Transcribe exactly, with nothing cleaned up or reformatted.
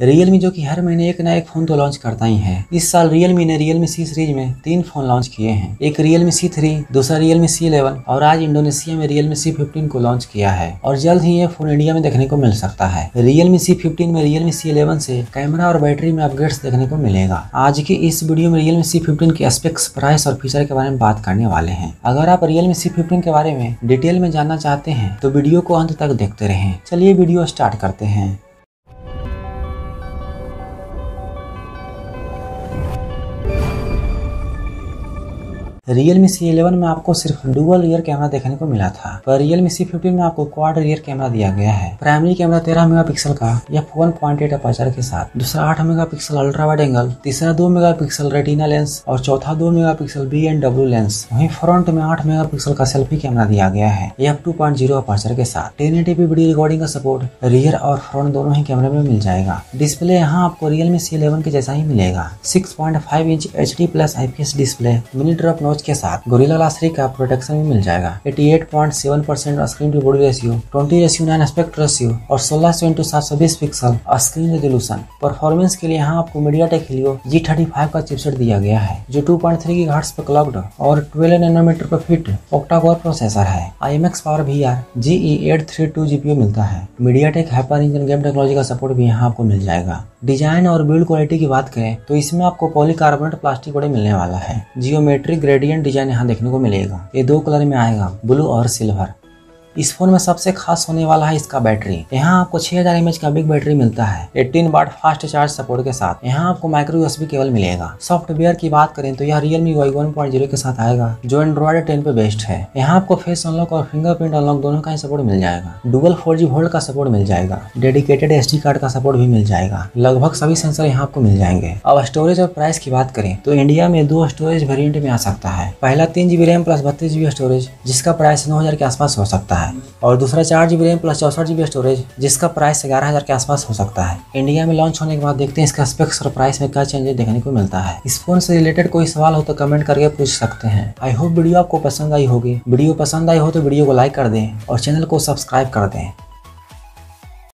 Realme जो कि हर महीने एक नया एक फोन तो लॉन्च करता ही है। इस साल Realme ने Realme C सीरीज में तीन फोन लॉन्च किए हैं, एक Realme C थ्री, दूसरा Realme C इलेवन और आज इंडोनेशिया में Realme C फिफ्टीन को लॉन्च किया है और जल्द ही ये फोन इंडिया में देखने को मिल सकता है। Realme C फिफ्टीन में Realme C इलेवन से कैमरा और बैटरी में अपग्रेड्स देखने को मिलेगा। आज की इस वीडियो में Realme C फिफ्टीन के स्पेक्स, प्राइस और फीचर के बारे में बात करने वाले हैं। अगर आप Realme C फिफ्टीन के बारे में डिटेल में जानना चाहते हैं तो वीडियो को अंत तक देखते रहें। चलिए वीडियो स्टार्ट करते हैं। Realme C इलेवन में आपको सिर्फ डुअल रियर कैमरा देखने को मिला था, पर Realme C फिफ्टीन में आपको क्वाड रियर कैमरा दिया गया है। प्राइमरी कैमरा तेरह मेगापिक्सल का F one point eight aperture के साथ, दूसरा आठ मेगापिक्सल अल्ट्रा वाइड एंगल, तीसरा दो मेगापिक्सल रेटिना लेंस और चौथा दो megapixel B and W lens. वहीं फ्रंट में आठ मेगापिक्सल का सेल्फी कैमरा दिया गया है F two point zero aperture के साथ। Ten eighty P video recording का सपोर्ट रियर और फ्रंट दोनों ही कैमरे में मिल जाएगा। डिस्प्ले यहाँ आपको Realme C इलेवन के जैसा ही मिलेगा। Six point five inch H D plus I P S display mini drop notch के साथ गोरिल्ला ग्लास थ्री का प्रोटेक्शन भी मिल जाएगा। अठासी पॉइंट सात percent screen to body ratio, बीस रेशियो नाइन एस्पेक्ट रेशियो और सोलह सौ इंटू सात सौ बीस पिक्सल स्क्रीन रेजोल्यूशन। परफॉर्मेंस के लिए यहाँ आपको MediaTek Helio G thirty five का चिपसेट दिया गया है जो टू पॉइंट थ्री गीगाहर्ट्ज पर क्लॉक्ड और ट्वेल्व नैनोमीटर पर फिट ऑक्टा-कोर प्रोसेसर है। I M X power V R G E eight three two GPU मिलता है। MediaTek hyper engine game technology का सपोर्ट भी यहाँ आपको मिल जाएगा। डिजाइन और बिल्ड क्वालिटी की बात करें तो इसमें आपको पॉलीकार्बोनेट प्लास्टिक बॉडी मिलने वाला है। जियोमेट्रिक ग्रेडियंट डिजाइन यहाँ देखने को मिलेगा। ये दो कलर में आएगा, ब्लू और सिल्वर। इस फोन में सबसे खास होने वाला है इसका बैटरी। यहाँ आपको छह हज़ार एमएच का बिग बैटरी मिलता है अठारह वाट फास्ट चार्ज सपोर्ट के साथ। यहाँ आपको माइक्रो यूएसबी केबल मिलेगा। सॉफ्टवेयर की बात करें तो यह Realme U I one point zero के साथ आएगा जो एंड्रॉइड टेन पे बेस्ड है। यहाँ आपको फेस अनलॉक और फिंगरप्रिंट अनलॉक दोनों का ही सपोर्ट मिल जाएगा। डुअल फोर जी वोल्ट का सपोर्ट मिल जाएगा। डेडिकेटेड एसडी कार्ड का सपोर्ट भी मिल जाएगा। लगभग सभी सेंसर यहाँ आपको मिल जाएंगे। अब स्टोरेज और प्राइस की बात करें तो इंडिया में दो स्टोरेज वेरियंट में आ सकता है। पहला तीन जीबी रैम प्लस बत्तीस जीबी स्टोरेज जिसका प्राइस नौ हजार के आसपास हो सकता है और दूसरा चार जीबी रैम प्लस चौसठ जीबी स्टोरेज जिसका प्राइस ग्यारह हजार के आसपास हो सकता है। इंडिया में लॉन्च होने के बाद देखते हैं इसका स्पेक्स और प्राइस में क्या चेंजेस देखने को मिलता है। इस फोन से रिलेटेड कोई सवाल हो तो कमेंट करके पूछ सकते हैं। आई होप वीडियो आपको पसंद आई होगी। वीडियो पसंद आई हो तो वीडियो को लाइक कर दें और चैनल को सब्सक्राइब कर दें।